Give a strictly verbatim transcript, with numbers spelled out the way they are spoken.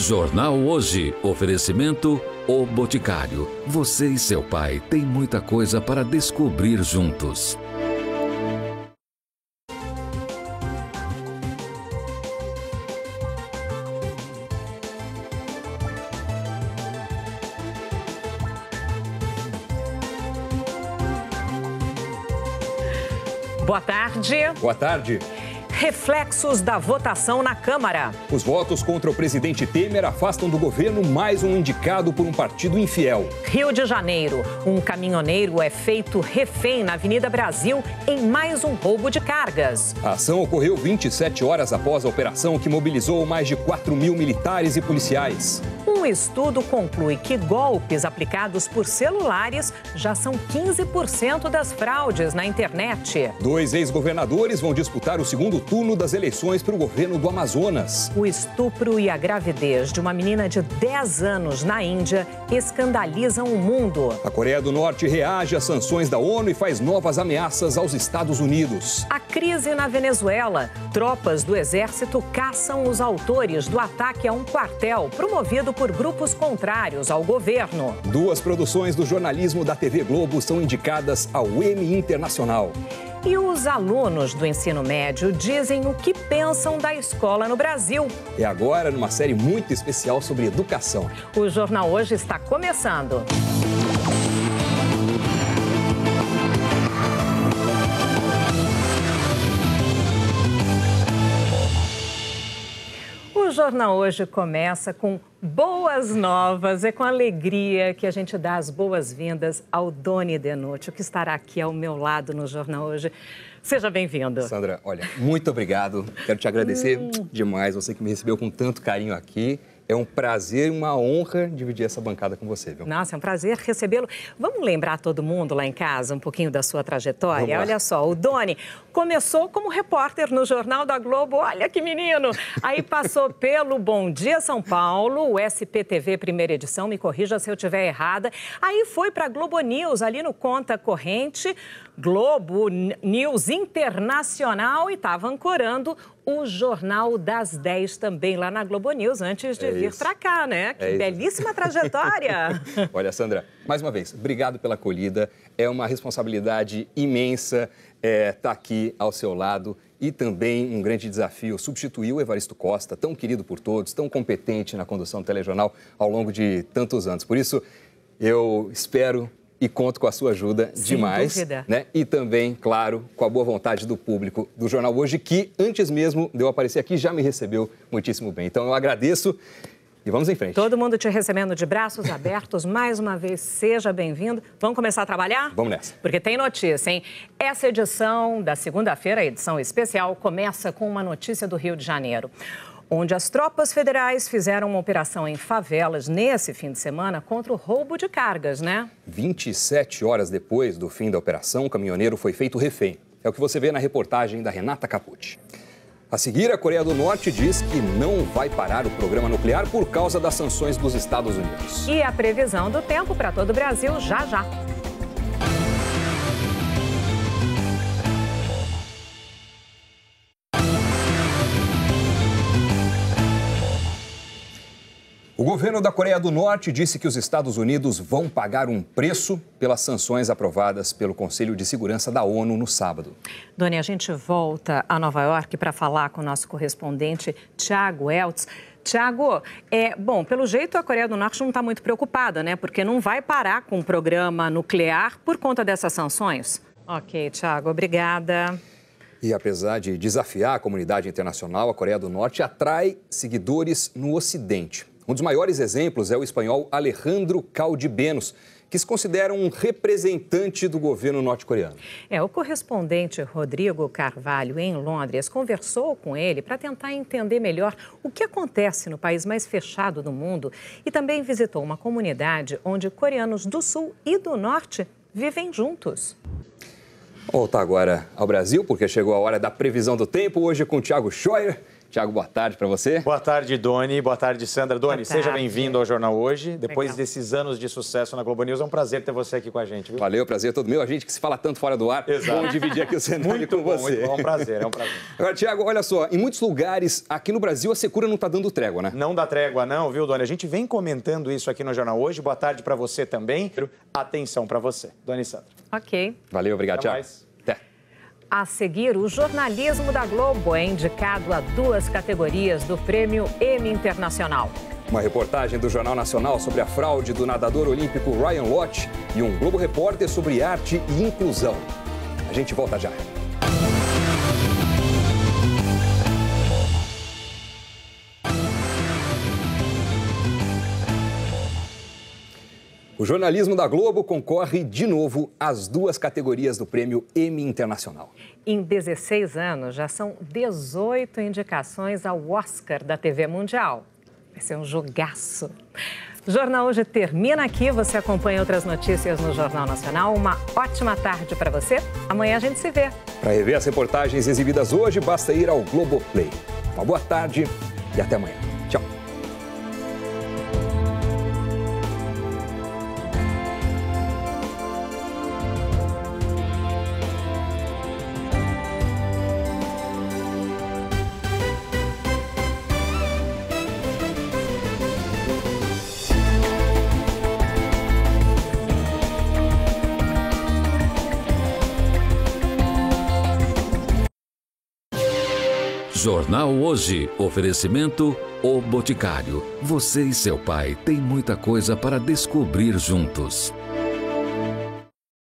Jornal Hoje. Oferecimento O Boticário. Você e seu pai têm muita coisa para descobrir juntos. Boa tarde. Boa tarde. Reflexos da votação na Câmara. Os votos contra o presidente Temer afastam do governo mais um indicado por um partido infiel. Rio de Janeiro. Um caminhoneiro é feito refém na Avenida Brasil em mais um roubo de cargas. A ação ocorreu vinte e sete horas após a operação que mobilizou mais de quatro mil militares e policiais. Um estudo conclui que golpes aplicados por celulares já são quinze por cento das fraudes na internet. Dois ex-governadores vão disputar o segundo turno das eleições para o governo do Amazonas. O estupro e a gravidez de uma menina de dez anos na Índia escandalizam o mundo. A Coreia do Norte reage às sanções da ONU e faz novas ameaças aos Estados Unidos. A crise na Venezuela. Tropas do exército caçam os autores do ataque a um quartel promovido por grupos contrários ao governo. Duas produções do jornalismo da T V Globo são indicadas ao Emmy Internacional. E os alunos do ensino médio dizem o que pensam da escola no Brasil. É agora numa série muito especial sobre educação. O Jornal Hoje está começando. O Jornal Hoje começa com boas novas. É com alegria que a gente dá as boas-vindas ao Doni Denucci, que estará aqui ao meu lado no Jornal Hoje. Seja bem-vindo. Sandra, olha, muito obrigado. Quero te agradecer hum. demais. Você que me recebeu com tanto carinho aqui. É um prazer e uma honra dividir essa bancada com você, viu? Nossa, é um prazer recebê-lo. Vamos lembrar todo mundo lá em casa um pouquinho da sua trajetória? Olha só, o Doni começou como repórter no Jornal da Globo. Olha que menino! Aí passou pelo Bom Dia São Paulo, o S P T V primeira edição, me corrija se eu estiver errada. Aí foi para Globo News, ali no Conta Corrente, Globo News Internacional e estava ancorando o Jornal das dez também lá na Globo News, antes de é vir para cá, né? Que é belíssima isso. Trajetória! Olha, Sandra, mais uma vez, obrigado pela acolhida. É uma responsabilidade imensa estar é, tá aqui ao seu lado e também um grande desafio substituir o Evaristo Costa, tão querido por todos, tão competente na condução do telejornal ao longo de tantos anos. Por isso, eu espero e conto com a sua ajuda Sem demais, dúvida. né? E também, claro, com a boa vontade do público do Jornal Hoje, que antes mesmo de eu aparecer aqui já me recebeu muitíssimo bem. Então eu agradeço e vamos em frente. Todo mundo te recebendo de braços abertos. Mais uma vez, seja bem-vindo. Vamos começar a trabalhar? Vamos nessa. Porque tem notícia, hein? Essa edição da segunda-feira, a edição especial, começa com uma notícia do Rio de Janeiro, onde as tropas federais fizeram uma operação em favelas nesse fim de semana contra o roubo de cargas, né? vinte e sete horas depois do fim da operação, o caminhoneiro foi feito refém. É o que você vê na reportagem da Renata Capucci. A seguir, a Coreia do Norte diz que não vai parar o programa nuclear por causa das sanções dos Estados Unidos. E a previsão do tempo para todo o Brasil já já. O governo da Coreia do Norte disse que os Estados Unidos vão pagar um preço pelas sanções aprovadas pelo Conselho de Segurança da ONU no sábado. Doni, a gente volta a Nova York para falar com o nosso correspondente Tiago Eltz. Tiago, é, bom, pelo jeito a Coreia do Norte não está muito preocupada, né? Porque não vai parar com o programa nuclear por conta dessas sanções. Ok, Tiago, obrigada. E apesar de desafiar a comunidade internacional, a Coreia do Norte atrai seguidores no Ocidente. Um dos maiores exemplos é o espanhol Alejandro Caldibenos, que se considera um representante do governo norte-coreano. É, o correspondente Rodrigo Carvalho, em Londres, conversou com ele para tentar entender melhor o que acontece no país mais fechado do mundo e também visitou uma comunidade onde coreanos do Sul e do Norte vivem juntos. Vamos voltar agora ao Brasil, porque chegou a hora da previsão do tempo, hoje com o Thiago Scheuer, Tiago, boa tarde para você. Boa tarde, Doni. Boa tarde, Sandra. Doni, seja bem-vindo ao Jornal Hoje. Depois Legal. desses anos de sucesso na Globo News, é um prazer ter você aqui com a gente. Viu? Valeu, prazer é todo meu. A gente que se fala tanto fora do ar. Exato. Vamos dividir aqui o cenário Muito com bom, você. muito bom. É um prazer, é um prazer. Agora, Tiago, olha só, em muitos lugares aqui no Brasil a secura não está dando trégua, né? Não dá trégua não, viu, Doni? A gente vem comentando isso aqui no Jornal Hoje. Boa tarde para você também. Atenção para você. Doni Sandra. Ok. Valeu, obrigado, Até Tiago. mais. Até. A seguir, o jornalismo da Globo é indicado a duas categorias do Prêmio Emmy Internacional. Uma reportagem do Jornal Nacional sobre a fraude do nadador olímpico Ryan Lochte e um Globo Repórter sobre arte e inclusão. A gente volta já. O jornalismo da Globo concorre de novo às duas categorias do Prêmio Emmy Internacional. Em dezesseis anos, já são dezoito indicações ao Oscar da T V Mundial. Vai ser um jogaço. O Jornal Hoje termina aqui. Você acompanha outras notícias no Jornal Nacional. Uma ótima tarde para você. Amanhã a gente se vê. Para rever as reportagens exibidas hoje, basta ir ao Globoplay. Uma boa tarde e até amanhã. Tchau. Jornal Hoje. Oferecimento O Boticário. Você e seu pai têm muita coisa para descobrir juntos.